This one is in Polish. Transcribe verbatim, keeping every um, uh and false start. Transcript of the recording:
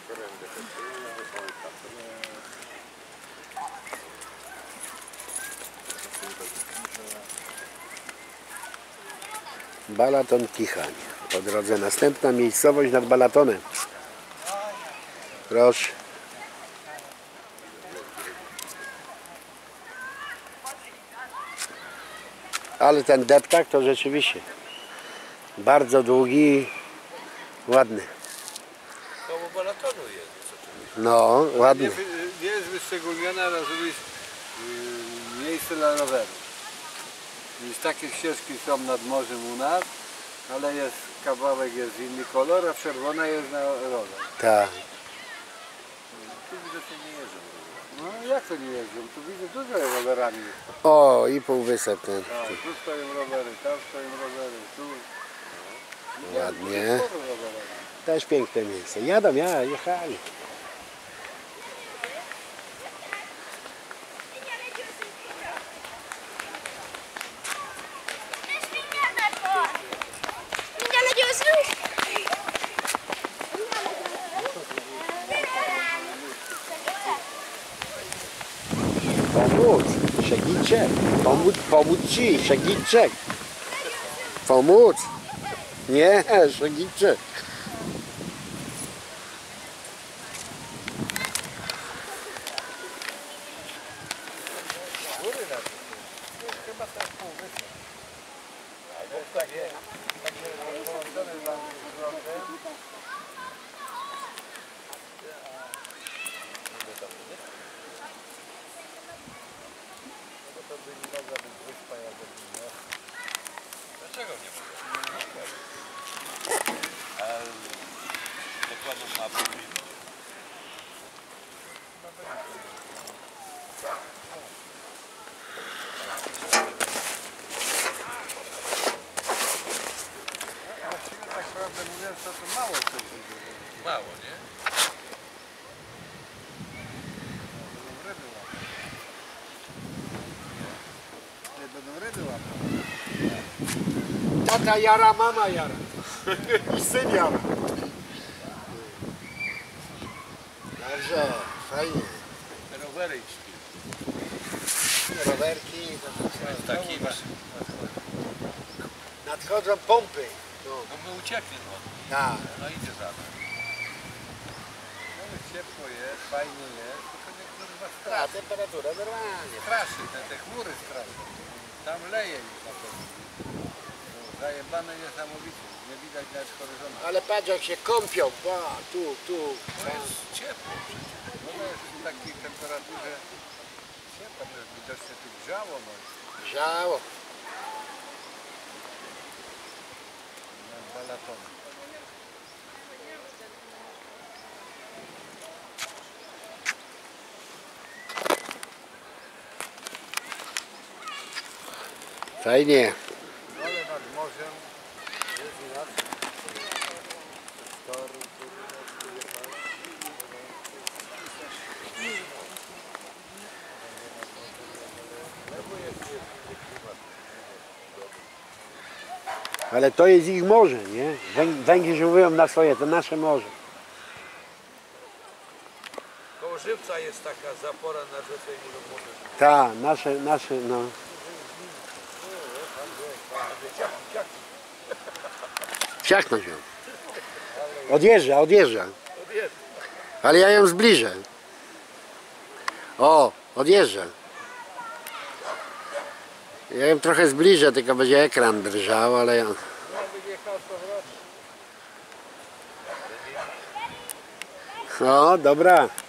Balaton Kichań. Po drodze następna miejscowość nad Balatonem. Proszę. Ale ten deptak to rzeczywiście bardzo długi, ładny. Koło Balatonu jest. No, ładny. Nie, nie jest wyszczególnione, ale żeby jest yy, miejsce dla roweru. Więc takie ścieżki są nad morzem u nas, ale jest kawałek jest inny kolor, a czerwona jest na rower. Tak. Tu widocznie nie jeżdżą. No jak to nie jeżdżą? Tu widzę dużo rowerami. O, i półwysep ten. Tak, tu stoją rowery, tam stoją rowery, tu. No, Ładnie. sporo rowerami. Też piękne miejsce. Jadą, ja, jechali. Pomóc, Szegicek, pomóc, pomóc ci, Szegicek. Pomóc. Nie, Szegicek. Chyba tak półwysep. Albo tak jest. Także połączone mam z drogą. To by nie mogła być wyspa Jagodina. Dlaczego nie mogę? A dokładną mapę widać. Właściwie tak prawdę mówiąc, to, to mało co się dzieje. Mało, nie? Ryby łapać. Nie będą ryby łapać. Tata jara, mama jara. I syn jara. Dobrze, fajnie. Rowery i śpi. Rowerki, to Z takimi. nadchodzą pompy. No my uciekli, no. Tak. No idzie za nami. No ciepło jest, fajnie jest, tylko nie kurwa Ta straszy. temperatura normalnie. Straszy, te, te chmury straszą. Tam leje już na pewno. No, zajebane niesamowicie, nie widać nawet horyzontu. Ale patrz jak się kąpią. Ba, tu, tu. To jest ciepło przecież. No to jest w takiej temperaturze ciepła, to jest widocznie tu grzało no. Grzało. Na Balatonie. Fajnie. Ale nad morzem jest inaczej. Tory, Ale to jest ich morze, nie? Węg Węgrzy mówią na swoje, to nasze morze. Koło Żywca jest taka zapora na rzece i mówią morze. Tak, nasze, nasze, no. Ciachnąć ją. Odjeżdża, odjeżdża. Ale ja ją zbliżę. O, odjeżdża. Ja ją trochę zbliżę, tylko będzie ekran drżał, ale ja... No, dobra.